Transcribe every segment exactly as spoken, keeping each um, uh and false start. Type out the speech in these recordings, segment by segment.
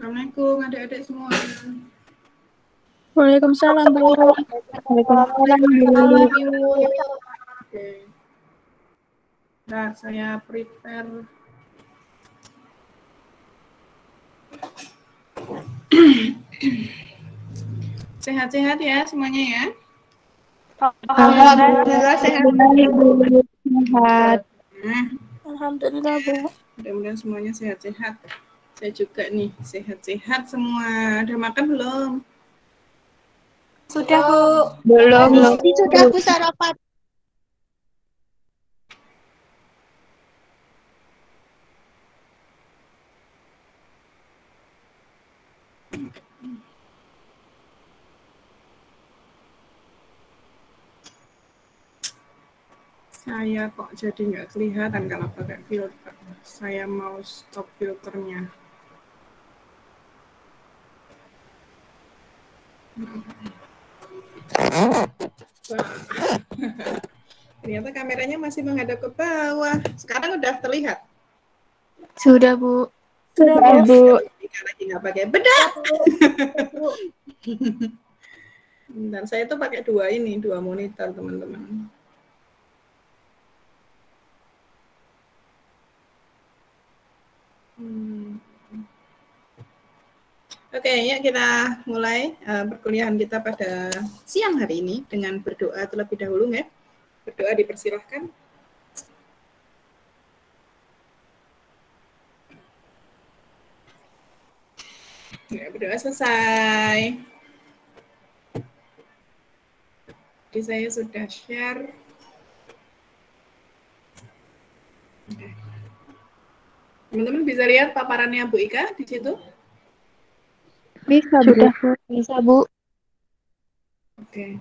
Assalamualaikum adik-adik semua. Waalaikumsalam, Bu. Waalaikumsalam, Bu. Oke. Nah, saya prepare. Sehat-sehat ya semuanya ya. Alhamdulillah sehat. Sehat. Nah, Alhamdulillah, Bu. mudah-mudahan semuanya sehat-sehat. Saya juga nih sehat-sehat semua. Udah makan belum? Sudah, Bu. Belum, belum. Tadi sudah Bu sarapan. Saya kok jadi nggak kelihatan kalau pakai filter. Saya mau stop filternya. Ternyata kameranya masih menghadap ke bawah. Sekarang udah terlihat. Sudah, Bu. Sudah, Bu. Lagi nggak pakai bedak. Dan saya tuh pakai dua ini, dua monitor teman-teman. Hmm. Oke, yuk kita mulai uh, perkuliahan kita pada siang hari ini dengan berdoa terlebih dahulu ya. Berdoa dipersilahkan. Ya, berdoa selesai. Jadi saya sudah share. Teman-teman bisa lihat paparannya Bu Ika di situ? Bisa, Bu. Bisa, Bu. Oke.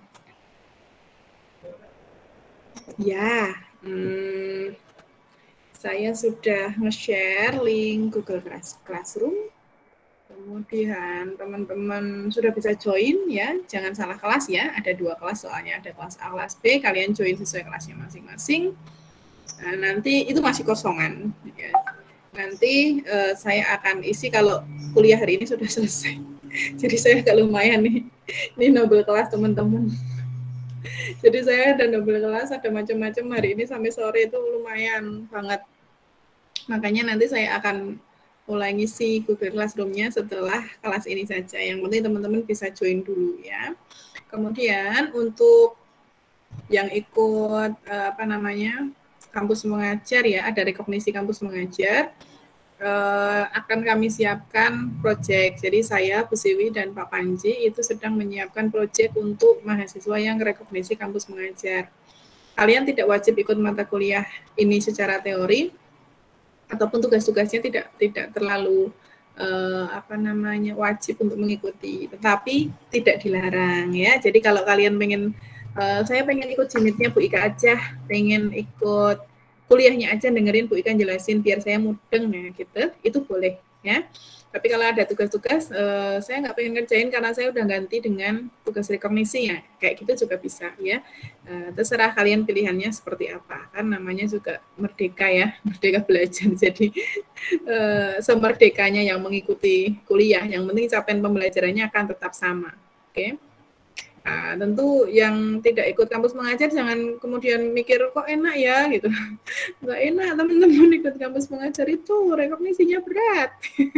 Ya, hmm, saya sudah nge-share link Google Classroom. Kemudian teman-teman sudah bisa join ya, jangan salah kelas ya, ada dua kelas soalnya, ada kelas A, kelas B, kalian join sesuai kelasnya masing-masing. Nah, nanti itu masih kosongan ya. Nanti uh, saya akan isi kalau kuliah hari ini sudah selesai. Jadi saya agak lumayan nih, ini nobel kelas teman-teman. Jadi saya ada nobel kelas, ada macam-macam hari ini sampai sore itu lumayan banget. Makanya nanti saya akan mulai ngisi Google Classroom-nya setelah kelas ini saja. Yang penting teman-teman bisa join dulu ya. Kemudian untuk yang ikut uh, apa namanya kampus mengajar ya, ada rekognisi kampus mengajar, uh, akan kami siapkan proyek. Jadi saya, Bu Siwi, dan Pak Panji itu sedang menyiapkan proyek untuk mahasiswa yang rekognisi kampus mengajar. Kalian tidak wajib ikut mata kuliah ini secara teori, ataupun tugas-tugasnya tidak tidak terlalu uh, apa namanya wajib untuk mengikuti, tetapi tidak dilarang ya. Jadi kalau kalian pengen Uh, saya pengen ikut jimitnya Bu Ika aja, pengen ikut kuliahnya aja, dengerin Bu Ika jelasin biar saya mudeng ya gitu, itu boleh ya. Tapi kalau ada tugas-tugas, uh, saya nggak pengen ngerjain karena saya udah ganti dengan tugas rekognisi ya, kayak gitu juga bisa ya. Uh, terserah kalian pilihannya seperti apa, kan namanya juga merdeka ya, merdeka belajar. Jadi uh, semerdekanya yang mengikuti kuliah, yang penting capaian pembelajarannya akan tetap sama, oke? Okay? Nah, tentu yang tidak ikut kampus mengajar jangan kemudian mikir kok enak ya gitu. Nggak enak teman-teman ikut kampus mengajar itu rekognisinya berat.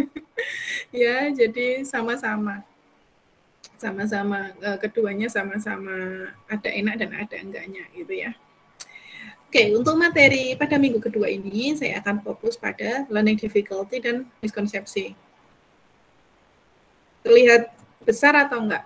Ya, jadi sama-sama. Sama-sama keduanya sama-sama ada enak dan ada enggaknya gitu ya. Oke, untuk materi pada minggu kedua ini saya akan fokus pada learning difficulty dan miskonsepsi. Terlihat besar atau enggak?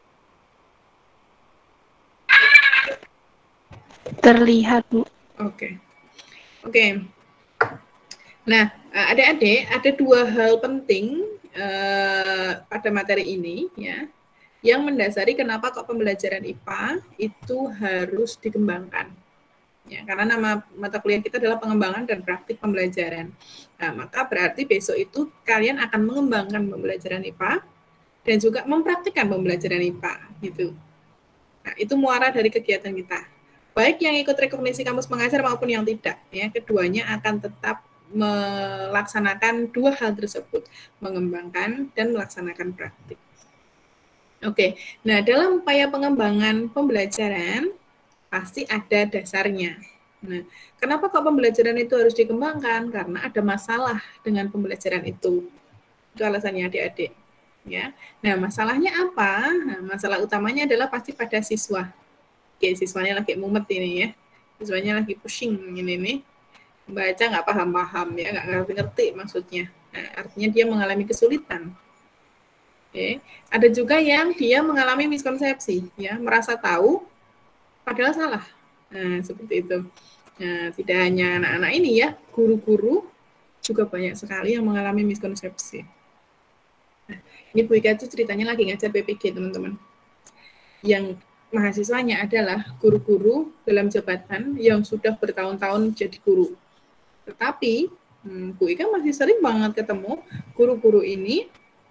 Terlihat, Bu. Oke. Okay. Oke. Okay. Nah, adik-adik, ada dua hal penting uh, pada materi ini ya, yang mendasari kenapa kok pembelajaran I P A itu harus dikembangkan. Ya, karena nama mata kuliah kita adalah pengembangan dan praktik pembelajaran. Nah, maka berarti besok itu kalian akan mengembangkan pembelajaran I P A dan juga mempraktikkan pembelajaran I P A gitu. Nah, itu muara dari kegiatan kita. Baik yang ikut rekognisi kampus mengajar maupun yang tidak, ya, keduanya akan tetap melaksanakan dua hal tersebut, mengembangkan dan melaksanakan praktik. Oke, nah dalam upaya pengembangan pembelajaran pasti ada dasarnya. Nah, kenapa kok pembelajaran itu harus dikembangkan? Karena ada masalah dengan pembelajaran itu. Itu alasannya adik-adik. Ya. Nah, masalahnya apa? Nah, masalah utamanya adalah pasti pada siswa. Oke, siswanya lagi mumet ini ya. Siswanya lagi pusing ini nih. Baca nggak paham-paham ya, nggak ngerti-ngerti maksudnya. Nah, artinya dia mengalami kesulitan. Oke. Ada juga yang dia mengalami miskonsepsi, ya, merasa tahu padahal salah. Nah, seperti itu. Nah, tidak hanya anak-anak ini ya, guru-guru juga banyak sekali yang mengalami miskonsepsi. Nah, ini Bu Ika itu ceritanya lagi ngajar P P G, teman-teman. Yang mahasiswanya adalah guru-guru dalam jabatan yang sudah bertahun-tahun jadi guru. Tetapi, hmm, Bu Ika masih sering banget ketemu guru-guru ini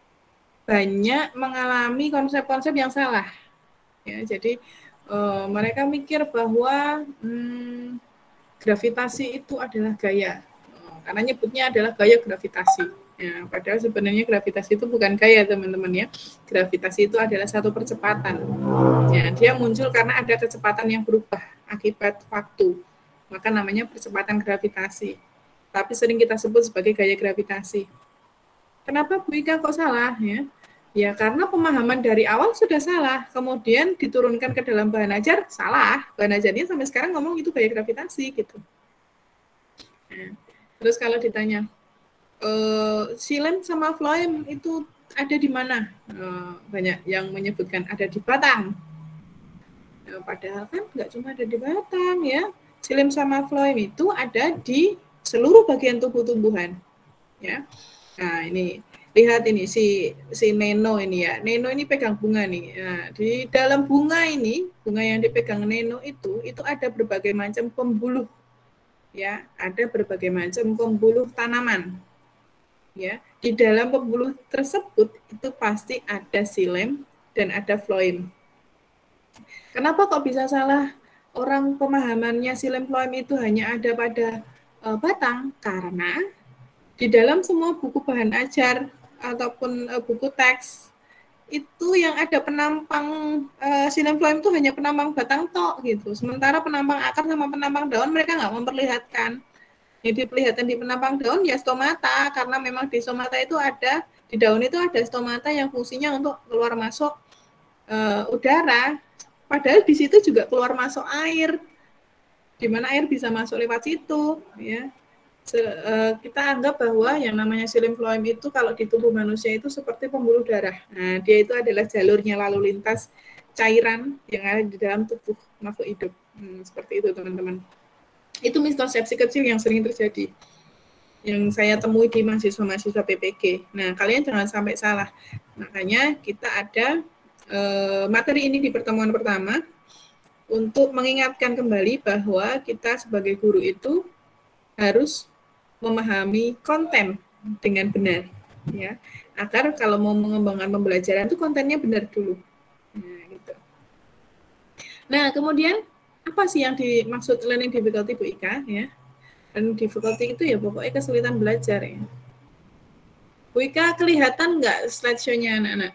banyak mengalami konsep-konsep yang salah. Ya, jadi uh, mereka mikir bahwa hmm, gravitasi itu adalah gaya, uh, karena nyebutnya adalah gaya gravitasi. Ya, padahal sebenarnya gravitasi itu bukan gaya, teman-teman ya. Gravitasi itu adalah satu percepatan. Ya, dia muncul karena ada kecepatan yang berubah akibat waktu. Maka namanya percepatan gravitasi. Tapi sering kita sebut sebagai gaya gravitasi. Kenapa Bu Ika kok salah ya? Ya karena pemahaman dari awal sudah salah, kemudian diturunkan ke dalam bahan ajar, salah. Bahan ajarnya sampai sekarang ngomong itu gaya gravitasi gitu. Nah, terus kalau ditanya, e, silem sama floem itu ada di mana? E, banyak yang menyebutkan ada di batang. E, padahal kan nggak cuma ada di batang ya. Silem sama floem itu ada di seluruh bagian tubuh tumbuhan. Ya. Nah ini. Lihat ini si si Neno ini ya. Neno ini pegang bunga nih. Nah, di dalam bunga ini, bunga yang dipegang Neno itu itu ada berbagai macam pembuluh. Ya, ada berbagai macam pembuluh tanaman. Ya, di dalam pembuluh tersebut itu pasti ada silem dan ada floem. Kenapa kok bisa salah? Orang pemahamannya silem floem itu hanya ada pada uh, batang karena di dalam semua buku bahan ajar ataupun uh, buku teks itu yang ada penampang uh, silem floem itu hanya penampang batang tok gitu. Sementara penampang akar sama penampang daun mereka nggak memperlihatkan. Yang diperlihatkan di penampang daun ya stomata, karena memang di stomata itu ada, di daun itu ada stomata yang fungsinya untuk keluar masuk uh, udara. Padahal di situ juga keluar masuk air. Di mana air bisa masuk lewat situ, ya. Kita anggap bahwa yang namanya silem floem itu kalau di tubuh manusia itu seperti pembuluh darah. Nah, dia itu adalah jalurnya lalu lintas cairan yang ada di dalam tubuh makhluk hidup. Hmm, seperti itu, teman-teman. Itu miskonsepsi kecil yang sering terjadi, yang saya temui di mahasiswa-mahasiswa P P G. Nah, kalian jangan sampai salah. Makanya kita ada eh, materi ini di pertemuan pertama untuk mengingatkan kembali bahwa kita sebagai guru itu harus memahami konten dengan benar, ya, agar kalau mau mengembangkan pembelajaran itu kontennya benar dulu. Nah, gitu. Nah, kemudian apa sih yang dimaksud learning difficulty, Bu Ika? Ya, learning difficulty itu ya pokoknya kesulitan belajar ya. Bu Ika, kelihatan nggak slideshow-nya anak-anak?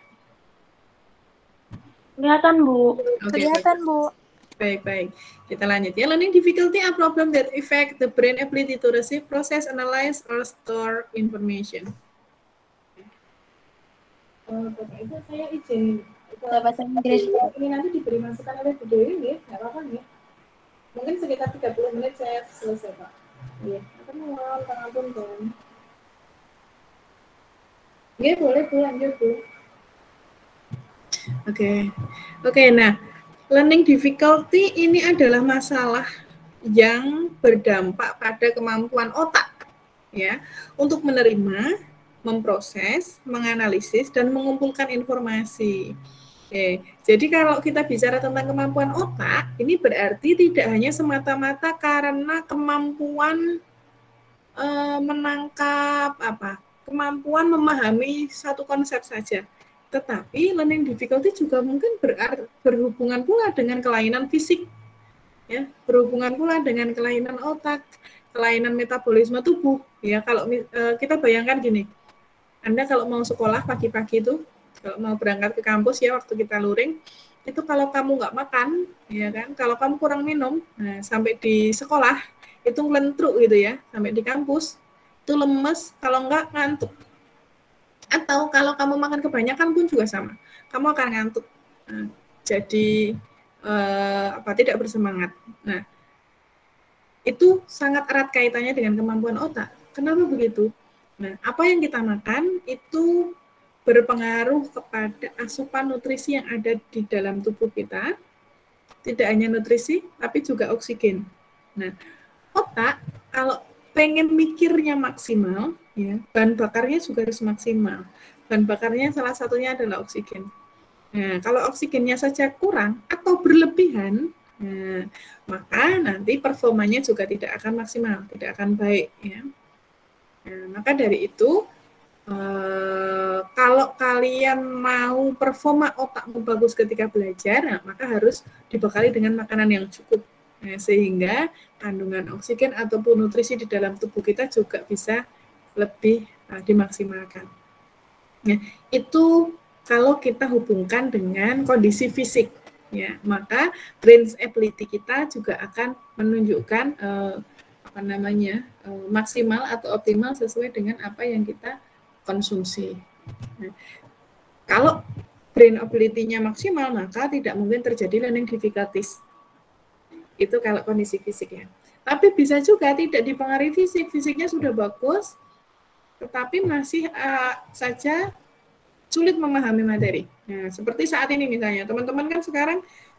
Kelihatan, Bu. Okay, kelihatan, baik. Bu. Baik-baik, kita lanjut ya. Learning difficulty are problem that affect the brain ability to receive, process, analyze, or store information. Oh, Bapak Ibu, saya izin bahasa Inggris. ini nanti diberi masukan oleh Bu Dewi, ya, nggak apa-apa nih. Mungkin sekitar tiga puluh menit saya selesai, Pak. Iya, akan mohon pengampun dong. Iya, boleh Bu, lanjut Bu. Oke, okay. oke, okay, nah. Learning difficulty ini adalah masalah yang berdampak pada kemampuan otak ya untuk menerima, memproses, menganalisis dan mengumpulkan informasi. Oke, jadi kalau kita bicara tentang kemampuan otak, ini berarti tidak hanya semata-mata karena kemampuan e, menangkap apa, kemampuan memahami satu konsep saja. Tetapi learning difficulty juga mungkin ber- berhubungan pula dengan kelainan fisik, ya, berhubungan pula dengan kelainan otak. kelainan metabolisme tubuh. Ya, kalau uh, kita bayangkan gini, Anda kalau mau sekolah pagi-pagi itu, kalau mau berangkat ke kampus ya waktu kita luring, itu kalau kamu nggak makan, ya kan, kalau kamu kurang minum, nah, sampai di sekolah itu ngelentruk gitu ya, sampai di kampus itu lemes, kalau nggak ngantuk. Atau kalau kamu makan kebanyakan pun juga sama, kamu akan ngantuk. Nah, jadi eh, apa tidak bersemangat. Nah, itu sangat erat kaitannya dengan kemampuan otak. Kenapa begitu? Nah, apa yang kita makan itu berpengaruh kepada asupan nutrisi yang ada di dalam tubuh kita. Tidak hanya nutrisi, tapi juga oksigen. Nah, otak kalau pengen mikirnya maksimal, ya, bahan bakarnya juga harus maksimal. Bahan bakarnya salah satunya adalah oksigen. Nah, kalau oksigennya saja kurang atau berlebihan, nah, maka nanti performanya juga tidak akan maksimal, tidak akan baik. Ya. Nah, maka dari itu, eh, kalau kalian mau performa otakmu bagus ketika belajar, nah, maka harus dibekali dengan makanan yang cukup. Nah, sehingga kandungan oksigen ataupun nutrisi di dalam tubuh kita juga bisa lebih uh, dimaksimalkan. Nah, itu kalau kita hubungkan dengan kondisi fisik, ya, maka brain ability kita juga akan menunjukkan uh, apa namanya uh, maksimal atau optimal sesuai dengan apa yang kita konsumsi. Nah, kalau brain ability-nya maksimal, maka tidak mungkin terjadi learning difficulties. Itu kalau kondisi fisik ya. Tapi bisa juga tidak dipengaruhi fisik, fisiknya sudah bagus, tetapi masih uh, saja sulit memahami materi. Nah, seperti saat ini misalnya, teman-teman kan sekarang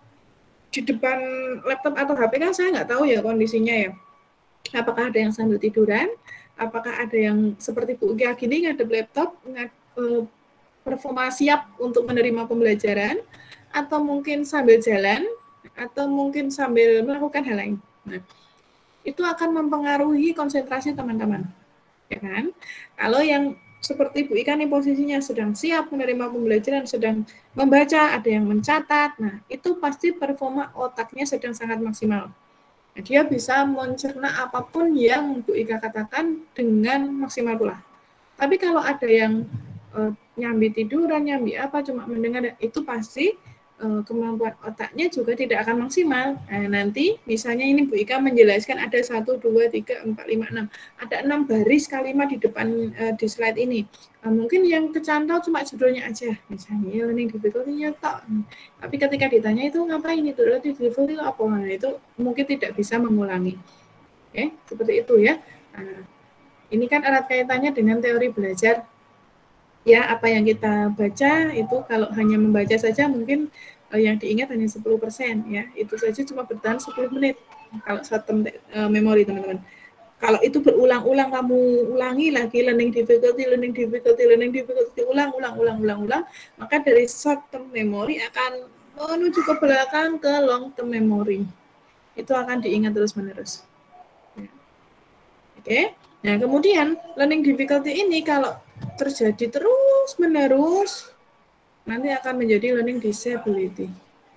di depan laptop atau H P kan saya nggak tahu ya kondisinya ya. Apakah ada yang sambil tiduran, apakah ada yang seperti Bu Gia gini ngadep laptop, ngad, uh, performa siap untuk menerima pembelajaran, atau mungkin sambil jalan, atau mungkin sambil melakukan hal lain. Nah, itu akan mempengaruhi konsentrasi teman-teman, ya kan? Kalau yang seperti Bu Ika nih posisinya sedang siap menerima pembelajaran, sedang membaca, ada yang mencatat, nah itu pasti performa otaknya sedang sangat maksimal. Nah, dia bisa mencerna apapun yang Bu Ika katakan dengan maksimal pula. Tapi kalau ada yang uh, nyambi tiduran, nyambi apa, cuma mendengar, itu pasti uh, kemampuan otaknya juga tidak akan maksimal. Nah, nanti misalnya ini Bu Ika menjelaskan ada satu, dua, tiga, empat, lima, enam. Ada enam baris kalimat di depan uh, di slide ini. Uh, mungkin yang kecantol cuma judulnya aja. Misalnya learning difficulty-nya tak. Tapi ketika ditanya itu ngapain itu? Learning difficulty itu apa? Nah, itu mungkin tidak bisa mengulangi. Oke, seperti itu ya. Nah, ini kan erat kaitannya dengan teori belajar. Ya, apa yang kita baca itu kalau hanya membaca saja mungkin uh, yang diingat hanya sepuluh persen ya. Itu saja cuma bertahan sepuluh menit kalau short term uh, memory teman-teman. Kalau itu berulang-ulang kamu ulangi lagi learning difficulty, learning difficulty, learning difficulty, ulang, ulang, ulang, ulang, ulang, maka dari short term memory akan menuju ke belakang ke long term memory. Itu akan diingat terus-menerus. Ya. Oke. Nah, kemudian learning difficulty ini kalau terjadi terus-menerus, nanti akan menjadi learning disability.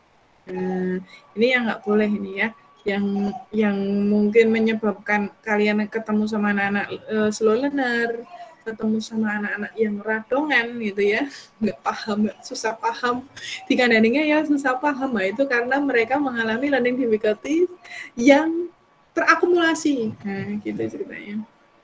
Nah, ini yang nggak boleh ini ya. Yang yang mungkin menyebabkan kalian ketemu sama anak-anak uh, slow learner, ketemu sama anak-anak yang radongan gitu ya, nggak paham, nggak susah paham, dikandaninya ya susah paham, nah, itu karena mereka mengalami learning difficulty yang terakumulasi, nah gitu ceritanya.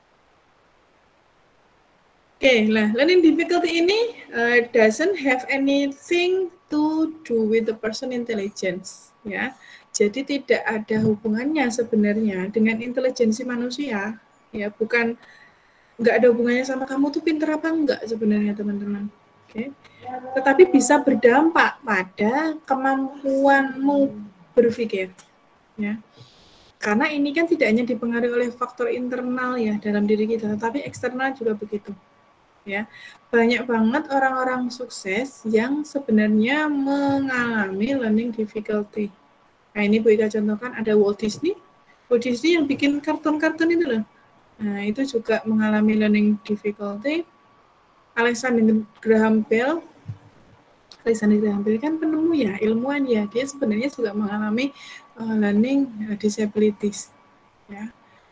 Oke, okay, nah learning difficulty ini uh, doesn't have anything to do with the person intelligence, ya. Jadi tidak ada hubungannya sebenarnya dengan intelijensi manusia, ya, bukan nggak ada hubungannya sama kamu tuh pinter apa enggak sebenarnya teman-teman. Oke, tetapi bisa berdampak pada kemampuanmu berpikir, ya. Karena ini kan tidak hanya dipengaruhi oleh faktor internal ya dalam diri kita, tetapi eksternal juga begitu. Ya, banyak banget orang-orang sukses yang sebenarnya mengalami learning difficulty. Nah, ini Bu Ika contohkan ada Walt Disney. Walt Disney yang bikin kartun-kartun itu loh. Nah, itu juga mengalami learning difficulty. Alexander Graham Bell. Alexander Graham Bell kan penemu ya, ilmuwan ya. Dia sebenarnya juga mengalami uh, learning uh, disabilities. Ya.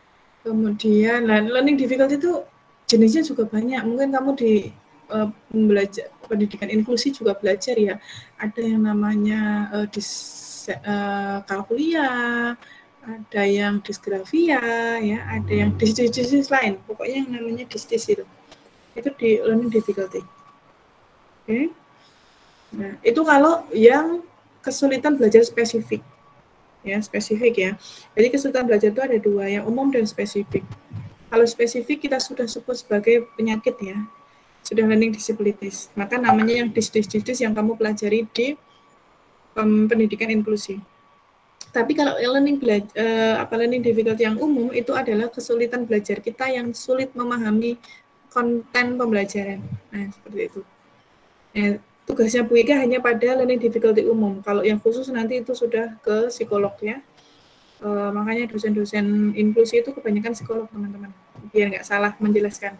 Kemudian, nah, learning difficulty itu jenisnya juga banyak. Mungkin kamu di uh, belajar pendidikan inklusi juga belajar ya. Ada yang namanya uh, dis, uh, kalkulia, ada yang disgrafia, ya, ada yang dis-dis lain. Pokoknya yang namanya dis-dis itu. Itu di learning difficulty. Oke. Okay. Nah, itu kalau yang kesulitan belajar spesifik. Ya, spesifik ya. Jadi kesulitan belajar itu ada dua, yang umum dan spesifik. Kalau spesifik kita sudah sebut sebagai penyakit ya, sudah learning disabilities. Maka namanya yang dis-dis-dis yang kamu pelajari di um, pendidikan inklusi. Tapi kalau learning belajar, uh, apa learning difficulty yang umum itu adalah kesulitan belajar kita yang sulit memahami konten pembelajaran. Nah, seperti itu. Ya, tugasnya Bu Ika hanya pada learning difficulty umum. Kalau yang khusus nanti itu sudah ke psikolog ya. Uh, makanya dosen-dosen inklusi itu kebanyakan psikolog teman-teman. Biar nggak salah menjelaskan.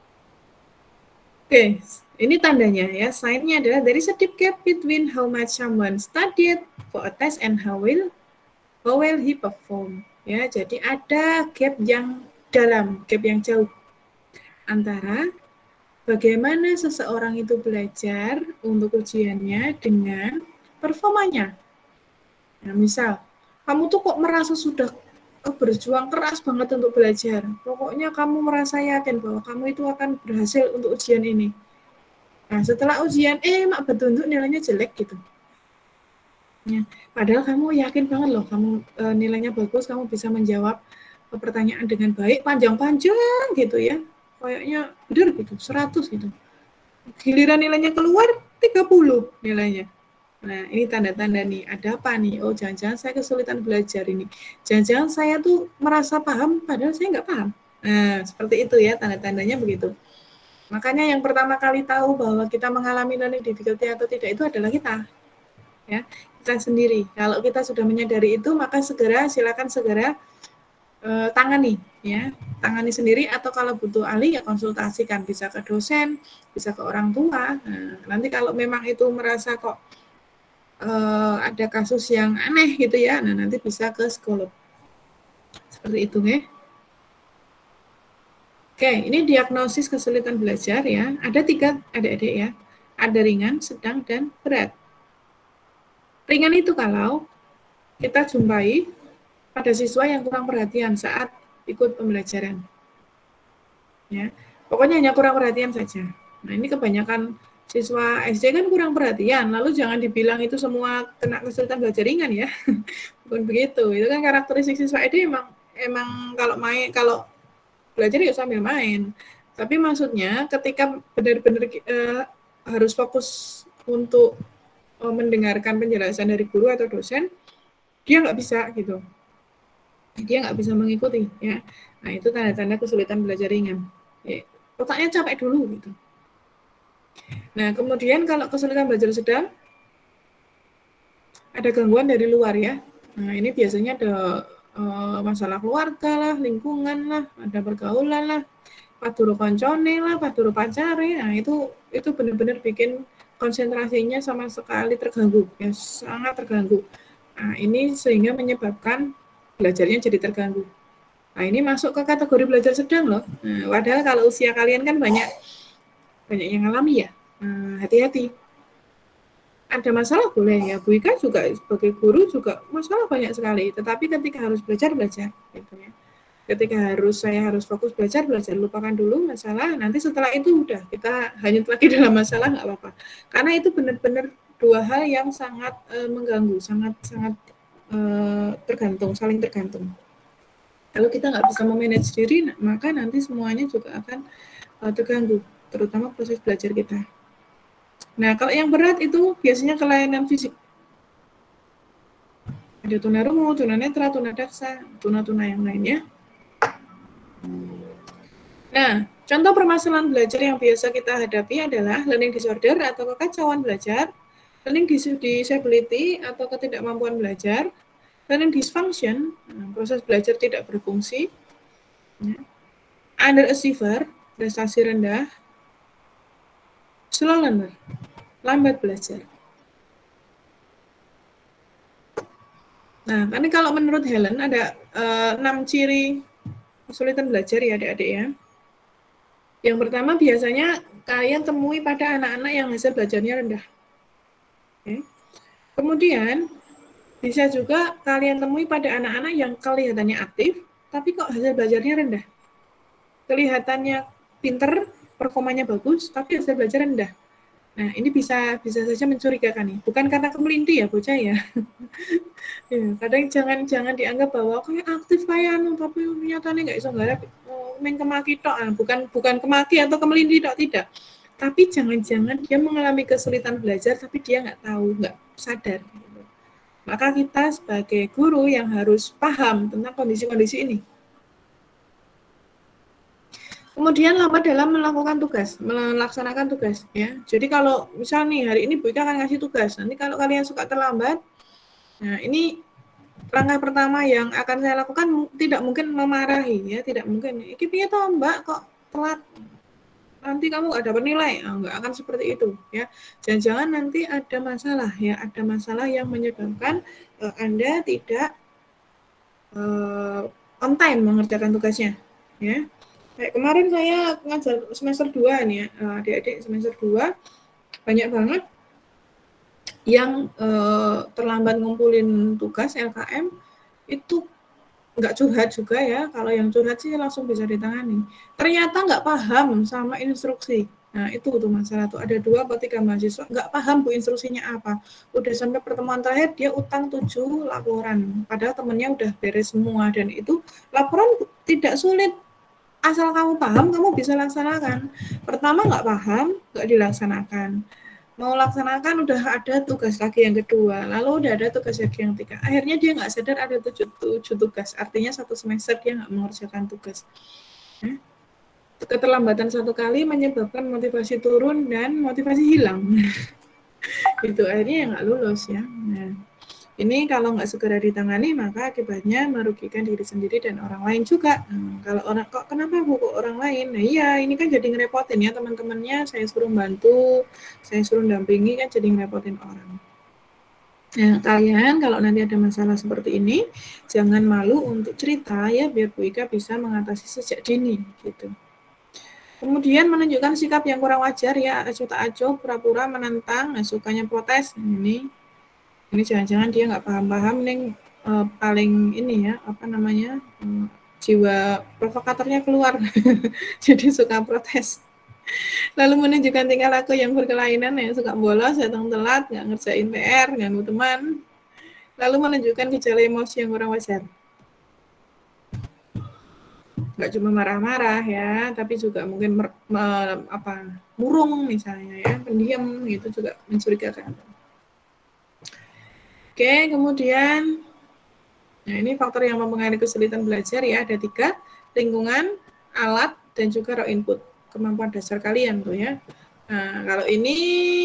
Oke, okay, ini tandanya ya. Sign-nya adalah there is a deep gap between how much someone studied for a test and how will how well he perform. Ya, jadi ada gap yang dalam, gap yang jauh antara bagaimana seseorang itu belajar untuk ujiannya dengan performanya. Nah, misal, kamu tuh kok merasa sudah berjuang keras banget untuk belajar. Pokoknya kamu merasa yakin bahwa kamu itu akan berhasil untuk ujian ini. Nah, setelah ujian, eh, mak betul-betul nilainya jelek gitu. Ya, padahal kamu yakin banget loh, kamu e, nilainya bagus, kamu bisa menjawab pertanyaan dengan baik, panjang-panjang gitu ya. Kayaknya bener gitu, seratus gitu. Giliran nilainya keluar, tiga puluh nilainya. Nah, ini tanda-tanda nih, ada apa nih? Oh, jangan-jangan saya kesulitan belajar ini. Jangan-jangan saya tuh merasa paham, padahal saya nggak paham. Nah, seperti itu ya, tanda-tandanya begitu. Makanya yang pertama kali tahu bahwa kita mengalami learning difficulty atau tidak itu adalah kita. Ya, kita sendiri. Kalau kita sudah menyadari itu, maka segera, silakan segera eh, tangani. Ya, tangani sendiri, atau kalau butuh ahli ya konsultasikan, bisa ke dosen, bisa ke orang tua. Nah, nanti kalau memang itu merasa kok uh, ada kasus yang aneh gitu ya, nah nanti bisa ke psikolog. Seperti itu ya. Oke, ini diagnosis kesulitan belajar ya. Ada tiga adik-adik ya. Ada ringan, sedang, dan berat. Ringan itu kalau kita jumpai pada siswa yang kurang perhatian saat ikut pembelajaran. Ya, pokoknya hanya kurang perhatian saja. Nah, ini kebanyakan siswa S D kan kurang perhatian, lalu jangan dibilang itu semua kena kesulitan belajar ringan ya. Bukan begitu. Itu kan karakteristik siswa S D emang emang kalau main kalau belajar ya sambil main. Tapi maksudnya ketika benar-benar eh, harus fokus untuk eh, mendengarkan penjelasan dari guru atau dosen, dia nggak bisa gitu. Dia nggak bisa mengikuti ya. Nah, itu tanda-tanda kesulitan belajar ringan. Ya, otaknya capek dulu gitu. Nah, kemudian kalau kesulitan belajar sedang, ada gangguan dari luar ya. Nah, ini biasanya ada uh, masalah keluarga lah, lingkungan lah, ada pergaulan lah, paduro koncone lah, paduro pacare. Nah, itu itu benar-benar bikin konsentrasinya sama sekali terganggu, ya sangat terganggu. Nah, ini sehingga menyebabkan belajarnya jadi terganggu. Nah, ini masuk ke kategori belajar sedang loh. Nah, padahal kalau usia kalian kan banyak banyak yang alami ya. Nah, hati-hati. Ada masalah boleh ya, Bu Ika juga sebagai guru juga masalah banyak sekali. Tetapi ketika harus belajar belajar, gitu ya. Ketika harus saya harus fokus belajar belajar, lupakan dulu masalah. Nanti setelah itu udah kita hanyut lagi dalam masalah nggak apa-apa. Karena itu benar-benar dua hal yang sangat uh, mengganggu, sangat sangat uh, tergantung, saling tergantung. Kalau kita nggak bisa memanage diri, maka nanti semuanya juga akan uh, terganggu, terutama proses belajar kita. Nah, kalau yang berat itu biasanya kelainan fisik. Ada tunarungu, tunanetra, tunadaksa, tuna-tuna yang lainnya. Nah, contoh permasalahan belajar yang biasa kita hadapi adalah learning disorder atau kekacauan belajar, learning disability atau ketidakmampuan belajar, learning dysfunction, proses belajar tidak berfungsi, underachiever, prestasi rendah, slow learner, lambat belajar. Nah, ini kalau menurut Helen ada uh, enam ciri kesulitan belajar ya adik-adik ya. Yang pertama biasanya kalian temui pada anak-anak yang hasil belajarnya rendah. Oke. Kemudian bisa juga kalian temui pada anak-anak yang kelihatannya aktif, tapi kok hasil belajarnya rendah. Kelihatannya pinter, performanya bagus, tapi hasil belajar rendah. Nah, ini bisa bisa saja mencurigakan nih. Bukan karena kemelinti ya bocah ya. Ya, kadang jangan jangan dianggap bahwa kayak aktif kayak anu tapi nyatanya nggak iso nggarap oh, main kemaki tok. Nah, bukan bukan kemaki atau kemelinti tok, tidak. Tapi jangan-jangan dia mengalami kesulitan belajar tapi dia nggak tahu, nggak sadar. Gitu. Maka kita sebagai guru yang harus paham tentang kondisi-kondisi ini. Kemudian lambat dalam melakukan tugas, melaksanakan tugas ya. Jadi kalau misal nih hari ini Bu Ika akan ngasih tugas, nanti kalau kalian suka terlambat, nah ini langkah pertama yang akan saya lakukan tidak mungkin memarahi ya, tidak mungkin. Iki piye toh Mbak kok telat? Nanti kamu nggak dapat nilai, nah, nggak akan seperti itu ya. Jangan-jangan nanti ada masalah ya, ada masalah yang menyebabkan uh, Anda tidak uh, on time mengerjakan tugasnya ya. Kayak kemarin saya ngajar semester dua nih ya, adik-adik semester dua banyak banget yang uh, terlambat ngumpulin tugas L K M itu nggak curhat juga ya, kalau yang curhat sih langsung bisa ditangani. Ternyata nggak paham sama instruksi. Nah itu tuh masalah tuh, ada dua atau tiga mahasiswa nggak paham Bu instruksinya apa. Udah sampai pertemuan terakhir dia utang tujuh laporan, padahal temennya udah beres semua dan itu laporan tidak sulit. Asal kamu paham, kamu bisa laksanakan. Pertama nggak paham, nggak dilaksanakan. Mau laksanakan udah ada tugas lagi yang kedua, lalu udah ada tugas lagi yang ketiga. Akhirnya dia nggak sadar ada tujuh, tujuh tugas, artinya satu semester dia nggak mengerjakan tugas. Nah, keterlambatan satu kali menyebabkan motivasi turun dan motivasi hilang. Itu akhirnya yang nggak lulus ya. Nah, ini kalau nggak segera ditangani maka akibatnya merugikan diri sendiri dan orang lain juga. Hmm, kalau orang kok kenapa Bu kok orang lain? Nah iya ini kan jadi ngerepotin ya teman-temannya. Saya suruh bantu, saya suruh dampingi kan jadi ngerepotin orang. Nah kalian kalau nanti ada masalah seperti ini jangan malu untuk cerita ya biar Bu Ika bisa mengatasi sejak dini gitu. Kemudian menunjukkan sikap yang kurang wajar ya, acuh tak acuh, pura-pura menentang, nah, sukanya protes. Ini ini jangan-jangan dia nggak paham-paham nih uh, paling ini ya apa namanya um, jiwa provokatornya keluar jadi suka protes, lalu menunjukkan tingkah laku yang berkelainan ya, suka bolos, datang telat, nggak ngerjain P R, ganggu teman, lalu menunjukkan gejala emosi yang kurang wajar, nggak cuma marah-marah ya tapi juga mungkin mer, mer, apa murung misalnya ya, pendiam gitu juga mencurigakan. Oke, kemudian, nah ini faktor yang mempengaruhi kesulitan belajar ya, ada tiga, lingkungan, alat, dan juga raw input, kemampuan dasar kalian tuh ya. Nah, kalau ini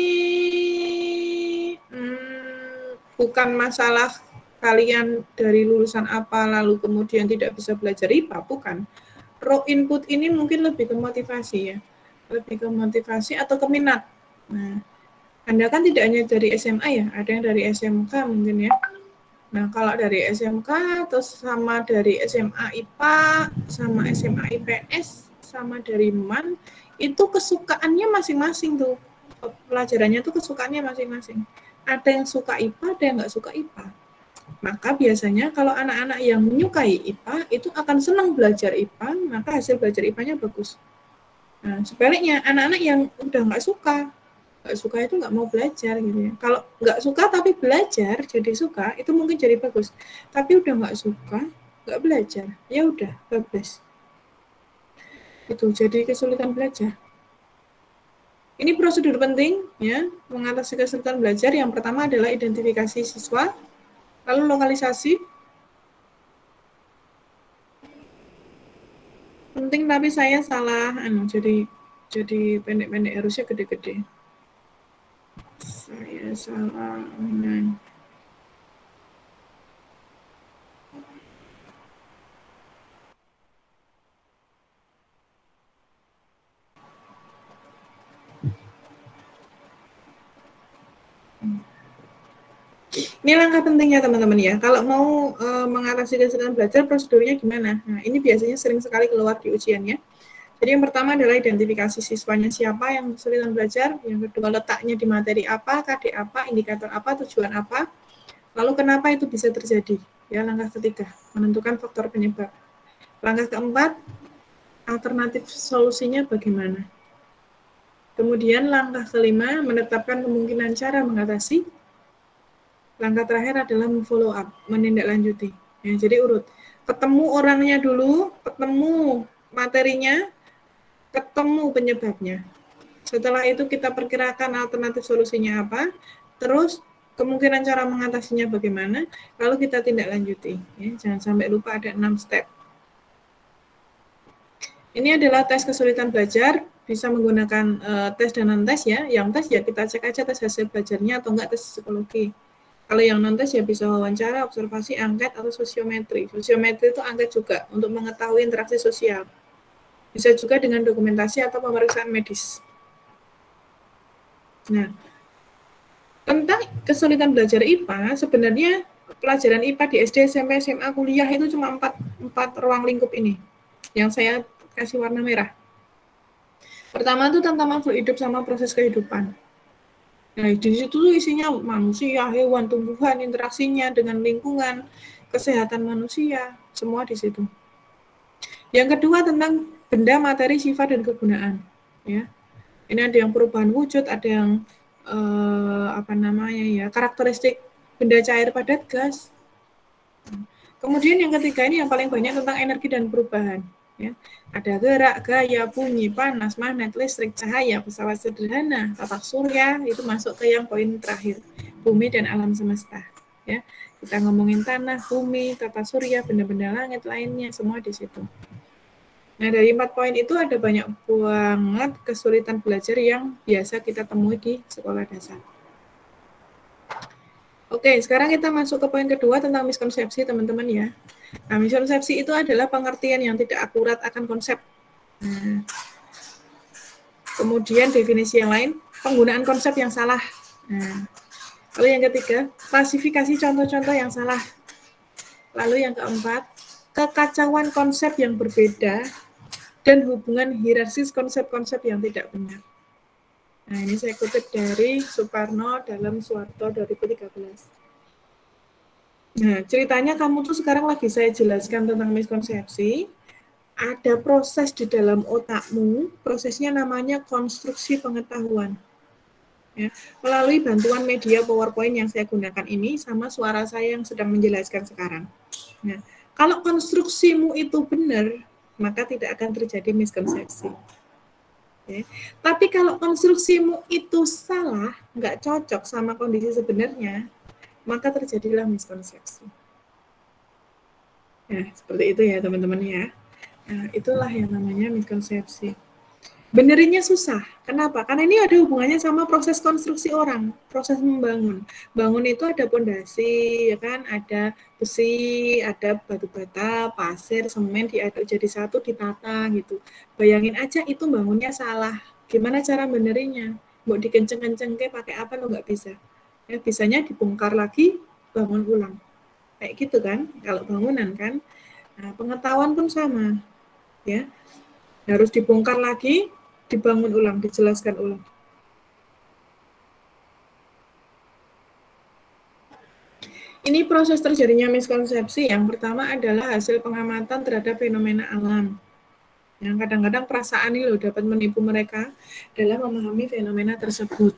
hmm, bukan masalah kalian dari lulusan apa, lalu kemudian tidak bisa belajar I P A, bukan. Raw input ini mungkin lebih ke motivasi ya, lebih ke motivasi atau ke minat. Nah, Anda kan tidak hanya dari S M A ya, ada yang dari S M K mungkin ya. Nah, kalau dari S M K, terus sama dari S M A I P A, sama S M A I P S, sama dari M A N, itu kesukaannya masing-masing tuh. Pelajarannya tuh kesukaannya masing-masing. Ada yang suka I P A, ada yang nggak suka I P A. Maka biasanya kalau anak-anak yang menyukai I P A, itu akan senang belajar I P A, maka hasil belajar I P A-nya bagus. Nah, sebaliknya, anak-anak yang udah nggak suka, nggak suka itu nggak mau belajar gitu ya. Kalau nggak suka tapi belajar jadi suka, itu mungkin jadi bagus. Tapi udah nggak suka, nggak belajar, ya udah bablas. Itu jadi kesulitan belajar. Ini prosedur penting ya, mengatasi kesulitan belajar. Yang pertama adalah identifikasi siswa, lalu lokalisasi. Penting tapi saya salah, anu, jadi jadi pendek-pendek, harusnya gede-gede. Saya salah. Nah. Ini langkah pentingnya teman-teman ya. Kalau mau e, mengatasi kesulitan belajar, prosedurnya gimana? Nah, ini biasanya sering sekali keluar di ujiannya. Jadi yang pertama adalah identifikasi siswanya siapa yang kesulitan belajar, yang kedua letaknya di materi apa, K D apa, indikator apa, tujuan apa, lalu kenapa itu bisa terjadi. Ya, langkah ketiga, menentukan faktor penyebab. Langkah keempat, alternatif solusinya bagaimana. Kemudian langkah kelima, menetapkan kemungkinan cara mengatasi. Langkah terakhir adalah follow up, menindaklanjuti. Ya, jadi urut. Ketemu orangnya dulu, ketemu materinya, ketemu penyebabnya. Setelah itu kita perkirakan alternatif solusinya apa, terus kemungkinan cara mengatasinya bagaimana, lalu kita tindak lanjuti. Ya, jangan sampai lupa ada enam step. Ini adalah tes kesulitan belajar, bisa menggunakan uh, tes dan non-tes ya. Yang tes ya kita cek aja tes hasil belajarnya atau enggak tes psikologi. Kalau yang non-tes ya bisa wawancara, observasi, angket, atau sosiometri. Sosiometri itu angket juga untuk mengetahui interaksi sosial. Bisa juga dengan dokumentasi atau pemeriksaan medis. Nah, tentang kesulitan belajar I P A, sebenarnya pelajaran I P A di S D, S M P, S M A, kuliah itu cuma empat, empat ruang lingkup ini, yang saya kasih warna merah. Pertama itu tentang makhluk hidup sama proses kehidupan. Nah, di situ tuh isinya manusia, hewan, tumbuhan, interaksinya dengan lingkungan, kesehatan manusia, semua di situ. Yang kedua tentang benda, materi, sifat, dan kegunaan. Ya, ini ada yang perubahan wujud, ada yang eh, apa namanya ya, karakteristik benda cair, padat, gas. Kemudian yang ketiga ini yang paling banyak tentang energi dan perubahan. Ya, ada gerak, gaya, bunyi, panas, magnet, listrik, cahaya, pesawat sederhana, tapak surya, itu masuk ke yang poin terakhir, bumi dan alam semesta. Ya, kita ngomongin tanah, bumi, tata surya, benda-benda langit lainnya, semua di situ. Nah, dari empat poin itu ada banyak banget kesulitan belajar yang biasa kita temui di sekolah dasar. Oke, sekarang kita masuk ke poin kedua tentang miskonsepsi, teman-teman ya. Nah, miskonsepsi itu adalah pengertian yang tidak akurat akan konsep. Nah, kemudian definisi yang lain, penggunaan konsep yang salah. Nah, lalu yang ketiga, klasifikasi contoh-contoh yang salah. Lalu yang keempat, kekacauan konsep yang berbeda dan hubungan hierarkis konsep-konsep yang tidak benar. Nah, ini saya kutip dari Suparno dalam Suwarto dua ribu tiga belas. Nah, ceritanya kamu tuh sekarang lagi saya jelaskan tentang miskonsepsi. Ada proses di dalam otakmu, prosesnya namanya konstruksi pengetahuan. Ya, melalui bantuan media PowerPoint yang saya gunakan ini sama suara saya yang sedang menjelaskan sekarang. Nah, kalau konstruksimu itu benar, maka tidak akan terjadi miskonsepsi. Ya. Tapi kalau konstruksimu itu salah, nggak cocok sama kondisi sebenarnya, maka terjadilah miskonsepsi. Nah, seperti itu ya teman-teman ya. Nah, itulah yang namanya miskonsepsi. Benerinnya susah. Kenapa? Karena ini ada hubungannya sama proses konstruksi orang, proses membangun. Bangun itu ada pondasi, ya kan? Ada besi, ada batu bata, pasir, semen diaduk jadi satu, ditata gitu. Bayangin aja itu bangunnya salah. Gimana cara benerinya? Mau dikenceng-kenceng ke pakai apa lo nggak bisa. Ya, bisanya dibongkar lagi, bangun ulang. Kayak gitu kan, kalau bangunan kan. Nah, pengetahuan pun sama. Ya, harus dibongkar lagi, dibangun ulang, dijelaskan ulang. Ini proses terjadinya miskonsepsi. Yang pertama adalah hasil pengamatan terhadap fenomena alam. Yang kadang-kadang perasaan ini loh dapat menipu mereka dalam memahami fenomena tersebut.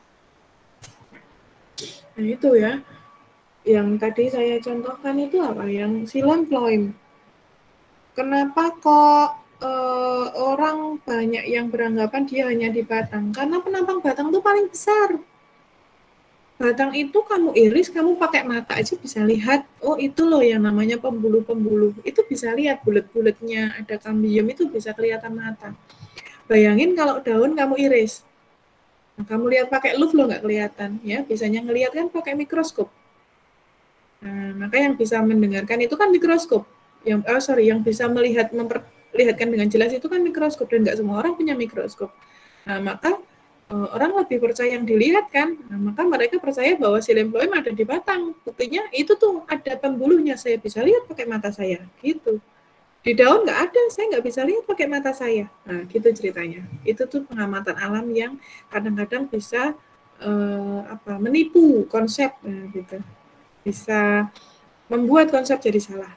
Nah itu ya, yang tadi saya contohkan itu apa? Yang silam ploim. Kenapa kok uh, orang banyak yang beranggapan dia hanya di batang? Karena penampang batang itu paling besar. Batang itu kamu iris, kamu pakai mata aja bisa lihat. Oh itu loh yang namanya pembuluh-pembuluh. Itu bisa lihat bulat-bulatnya, ada kambium itu bisa kelihatan mata. Bayangin kalau daun kamu iris. Nah, kamu lihat pakai lup loh nggak kelihatan, ya. Biasanya ngelihat kan pakai mikroskop. Nah, maka yang bisa mendengarkan itu kan mikroskop. Yang oh sorry, yang bisa melihat memperlihatkan dengan jelas itu kan mikroskop dan nggak semua orang punya mikroskop. Nah, maka uh, orang lebih percaya yang dilihat kan, nah, maka mereka percaya bahwa xilem phloem ada di batang. Buktinya itu tuh ada pembuluhnya, saya bisa lihat pakai mata saya, gitu. Di daun nggak ada, saya nggak bisa lihat pakai mata saya. Nah, gitu ceritanya. Itu tuh pengamatan alam yang kadang-kadang bisa uh, apa menipu konsep, nah, gitu. Bisa membuat konsep jadi salah.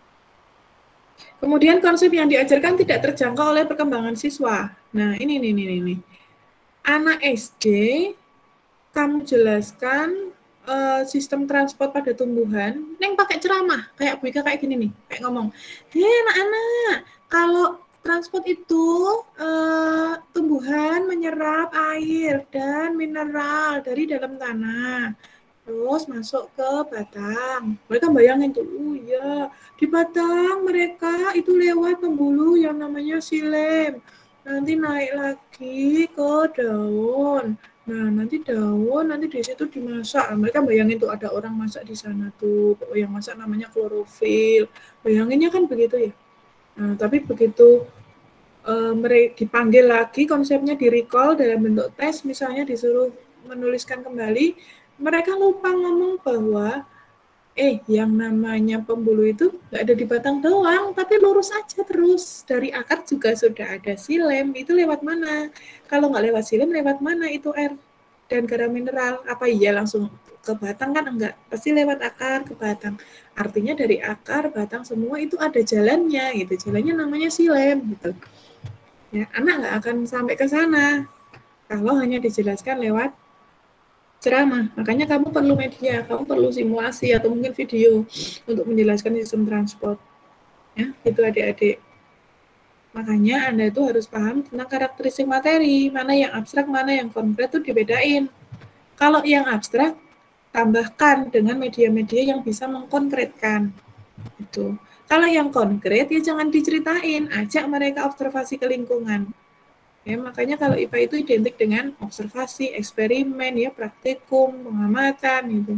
Kemudian konsep yang diajarkan tidak terjangkau oleh perkembangan siswa. Nah, ini nih nih nih. Anak S D kamu jelaskan uh, sistem transport pada tumbuhan, neng pakai ceramah kayak Bu Ika kayak gini nih, kayak ngomong, hei anak-anak, kalau transport itu uh, tumbuhan menyerap air dan mineral dari dalam tanah, terus masuk ke batang. Mereka bayangin tuh, oh iya, di batang mereka itu lewat pembuluh yang namanya xilem. Nanti naik lagi ke daun. Nah, nanti daun, nanti di situ dimasak. Mereka bayangin tuh ada orang masak di sana tuh. Yang masak namanya klorofil. Bayanginnya kan begitu ya. Nah, tapi begitu uh, mereka dipanggil lagi, konsepnya di-recall dalam bentuk tes, misalnya disuruh menuliskan kembali, mereka lupa ngomong bahwa eh yang namanya pembuluh itu nggak ada di batang doang, tapi lurus aja terus. Dari akar juga sudah ada xilem, itu lewat mana? Kalau nggak lewat xilem, lewat mana itu air dan garam mineral? Apa iya langsung ke batang? Kan enggak, pasti lewat akar ke batang. Artinya dari akar, batang, semua itu ada jalannya, gitu. Jalannya namanya xilem, gitu. Ya, anak nggak akan sampai ke sana kalau hanya dijelaskan lewat ceramah. Makanya kamu perlu media, kamu perlu simulasi atau mungkin video untuk menjelaskan sistem transport. Ya, itu adik-adik. Makanya Anda itu harus paham tentang karakteristik materi, mana yang abstrak, mana yang konkret itu dibedain. Kalau yang abstrak, tambahkan dengan media-media yang bisa mengkonkretkan. Itu. Kalau yang konkret, ya jangan diceritain, ajak mereka observasi ke lingkungan. Ya, makanya kalau I P A itu identik dengan observasi, eksperimen, ya praktikum, pengamatan gitu.